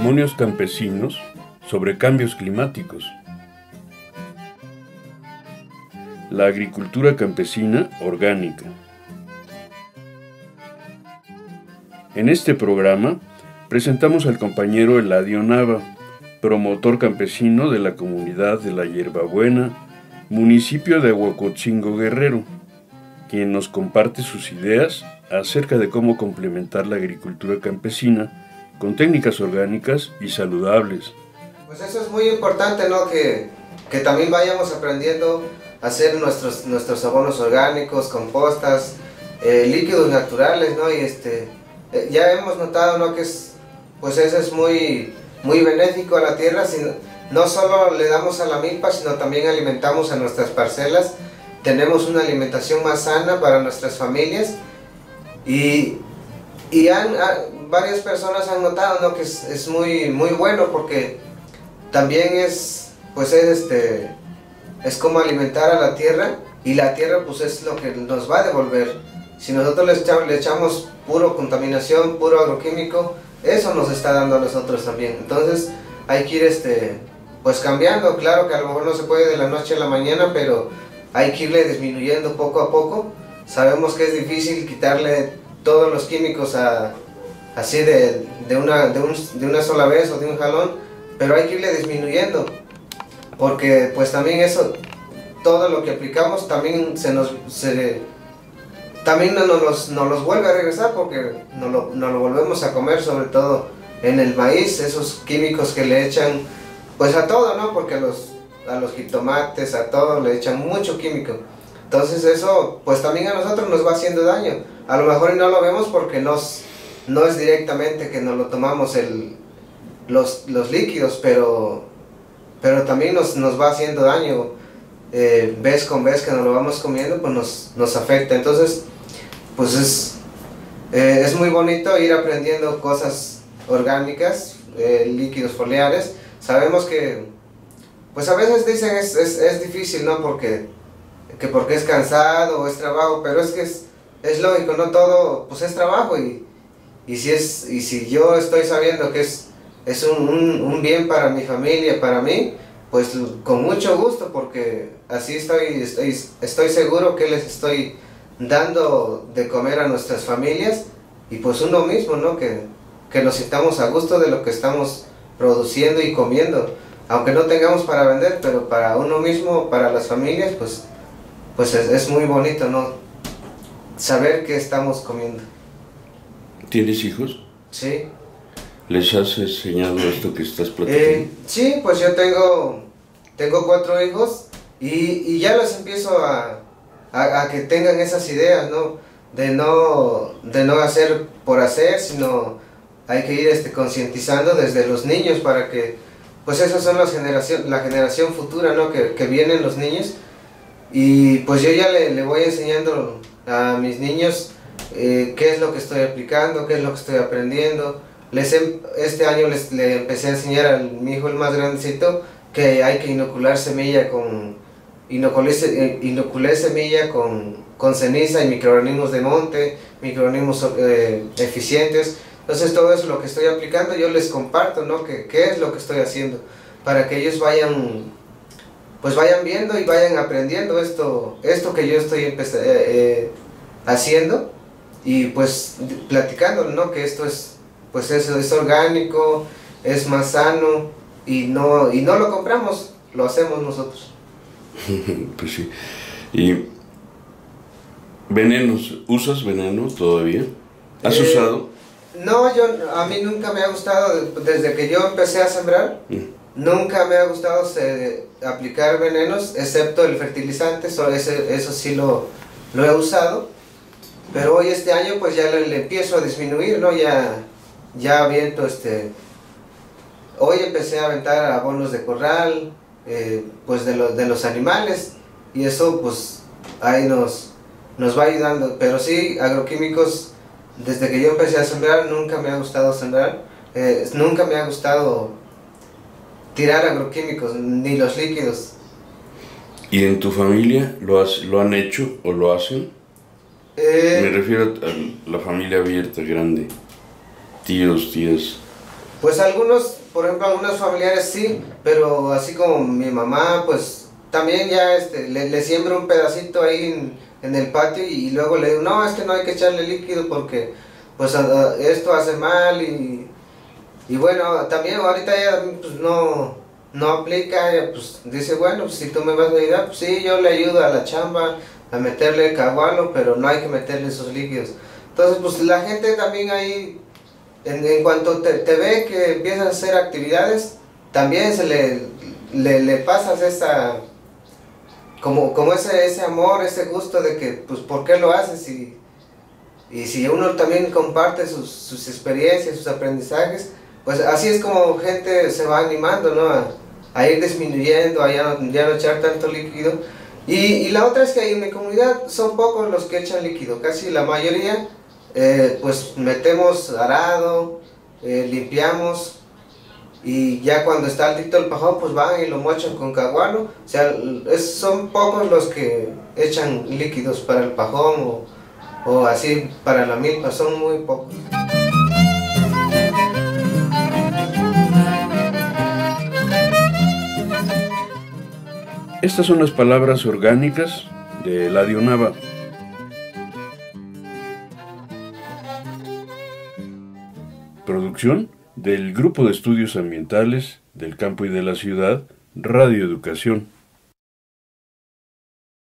Testimonios campesinos sobre cambios climáticos. La agricultura campesina orgánica. En este programa presentamos al compañero Eladio Nava, promotor campesino de la comunidad de La Hierbabuena, municipio de Huacotzingo, Guerrero, quien nos comparte sus ideas acerca de cómo complementar la agricultura campesina con técnicas orgánicas y saludables. Pues eso es muy importante, ¿no? Que también vayamos aprendiendo a hacer nuestros abonos orgánicos, compostas, líquidos naturales, ¿no? Y ya hemos notado, ¿no? Que pues eso es muy benéfico a la tierra. No solo le damos a la milpa, sino también alimentamos a nuestras parcelas. Tenemos una alimentación más sana para nuestras familias y varias personas han notado, ¿no? Que es muy bueno, porque también es como alimentar a la tierra, y la tierra pues es lo que nos va a devolver. Si nosotros le echamos puro contaminación, puro agroquímico, eso nos está dando a nosotros también. Entonces hay que ir pues cambiando. Claro que a lo mejor no se puede de la noche a la mañana, pero hay que irle disminuyendo poco a poco. Sabemos que es difícil quitarle todos los químicos así de una sola vez o de un jalón, pero hay que irle disminuyendo, porque pues también eso, todo lo que aplicamos también también nos los vuelve a regresar, porque nos lo volvemos a comer, sobre todo en el maíz, esos químicos que le echan pues a todo, ¿no? Porque a los jitomates, a todo le echan mucho químico. Entonces eso pues también a nosotros nos va haciendo daño. A lo mejor no lo vemos porque no es directamente que nos lo tomamos los líquidos, pero también nos va haciendo daño. Vez con vez que nos lo vamos comiendo, pues nos afecta. Entonces pues es muy bonito ir aprendiendo cosas orgánicas, líquidos foliares. Sabemos que pues a veces dicen es difícil, ¿no? Porque es cansado o es trabajo, pero es que es lógico, no todo pues es trabajo, y si yo estoy sabiendo que es un bien para mi familia, para mí, pues con mucho gusto, porque así estoy seguro que les estoy dando de comer a nuestras familias, y pues uno mismo, ¿no? Que nos sintamos a gusto de lo que estamos produciendo y comiendo, aunque no tengamos para vender, pero para uno mismo, para las familias, pues es muy bonito, ¿no? Saber que estamos comiendo. ¿Tienes hijos? Sí. ¿Les has enseñado esto que estás platicando? Sí, pues yo tengo 4 hijos, y ya los empiezo a que tengan esas ideas, ¿no? De no hacer por hacer, sino hay que ir concientizando desde los niños, para que pues esas son la generación futura, ¿no? Que vienen los niños, y pues yo ya le voy enseñando a mis niños qué es lo que estoy aplicando, qué es lo que estoy aprendiendo. Este año le empecé a enseñar a mi hijo, el más grandecito, que hay que inocular semilla inoculé semilla con ceniza y microorganismos de monte, microorganismos eficientes. Entonces todo eso es lo que estoy aplicando, yo les comparto, ¿no? qué es lo que estoy haciendo, para que ellos vayan viendo y vayan aprendiendo esto que yo estoy haciendo, y pues platicando, ¿no? Que esto es orgánico, es más sano, y no lo compramos, lo hacemos nosotros. Pues sí. ¿Y venenos? ¿Usas veneno todavía? ¿Has usado? No, a mí nunca me ha gustado, desde que yo empecé a sembrar, nunca me ha gustado aplicar venenos, excepto el fertilizante. Eso sí lo he usado, pero hoy este año pues ya le empiezo a disminuir, ¿no? Ya aviento hoy empecé a aventar abonos de corral, pues de los animales, y eso pues ahí nos va ayudando. Pero sí, agroquímicos, desde que yo empecé a sembrar nunca me ha gustado sembrar, nunca me ha gustado tirar agroquímicos, ni los líquidos. ¿Y en tu familia lo han hecho o lo hacen? Me refiero a la familia abierta, grande, tíos, tías. Pues algunos, por ejemplo, algunos familiares sí, pero así como mi mamá, pues también ya le siembro un pedacito ahí en el patio y luego le digo, no, es que no hay que echarle líquido porque pues esto hace mal y bueno, también ahorita ya pues no aplica, ella pues dice, bueno, pues si tú me vas a ayudar, pues sí, yo le ayudo a la chamba, a meterle el cagualo, pero no hay que meterle esos líquidos. Entonces pues la gente también ahí en cuanto te ve que empiezas a hacer actividades, también le pasas esa, como ese amor, ese gusto de que, pues, ¿por qué lo haces? Y si uno también comparte sus experiencias, sus aprendizajes, pues así es como gente se va animando, ¿no? A ir disminuyendo, a ya no echar tanto líquido. Y la otra es que en mi comunidad son pocos los que echan líquido, casi la mayoría pues metemos arado, limpiamos y ya cuando está altito el pajón pues van y lo mochan con caguano. O sea, son pocos los que echan líquidos para el pajón o así para la milpa, son muy pocos. Estas son las palabras orgánicas de Eladio Nava. Producción del Grupo de Estudios Ambientales del Campo y de la Ciudad, Radio Educación.